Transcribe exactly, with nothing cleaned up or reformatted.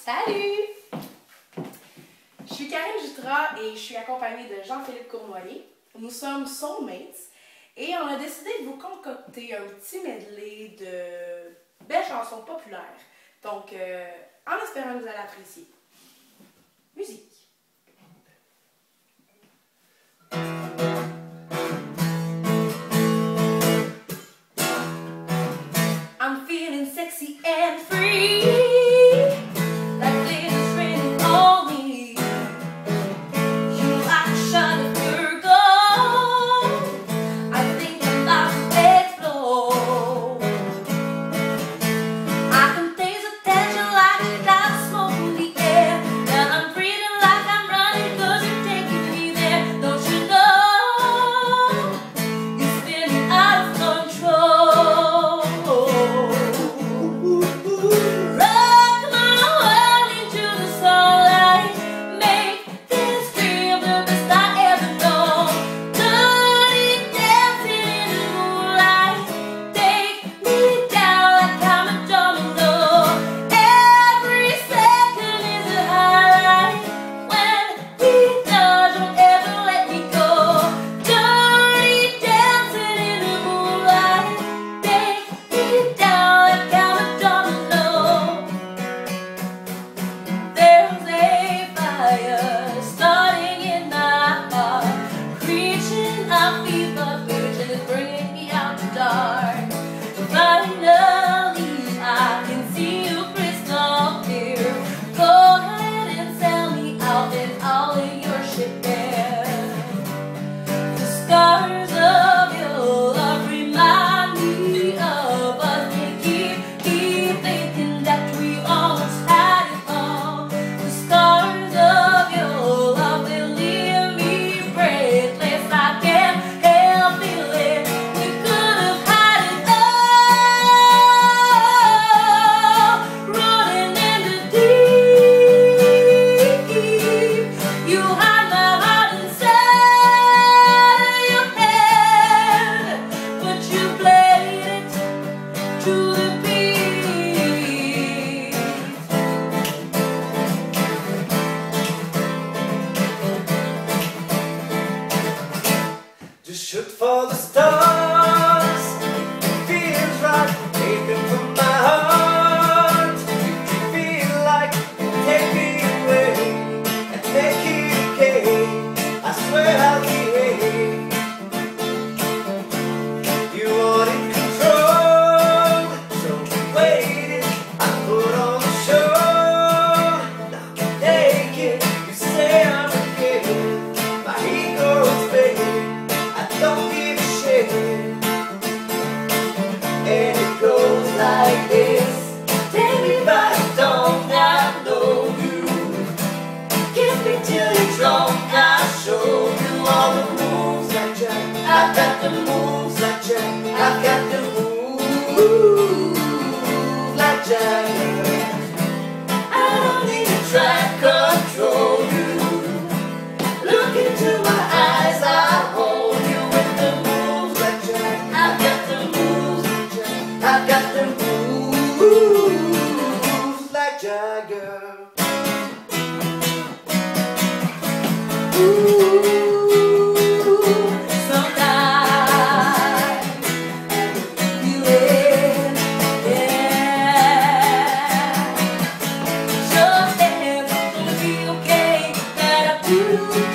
Salut! Je suis Karine Jutras et je suis accompagnée de Jean-Philippe Cournoyer. Nous sommes SoulMates et on a décidé de vous concocter un petit medley de belles chansons populaires. Donc, euh, en espérant que vous allez apprécier. Musique! I'm feeling sexy and free, like glitters raining on me. You like a shot of your gold. I think I'm about to explode. I can taste the tension like a cloud of smoke in the air, and I'm breathing like I'm running 'cause you're taking me there. Don't you know you're spinning out of control? Shoot for the stars, it feels right, taken from my heart. If you feel like you take me away and make it okay, I swear I'll behave. You want in control, so we waited, I put on the show. Now I'm naked, you say I'm a kid, my ego is big. Don't give a shit. And it goes like this. Take me by the dawn, I know you. Kiss me till you're drunk, I'll show you all the moves like Jack. I've got the moves like Jack. I've got the moves like Jack. I don't need to try to control you. Look into my eyes, I hold you. I've got the moves like Jagger. Ooh, sometimes you live, yeah. Just dance, gonna be okay. That I do.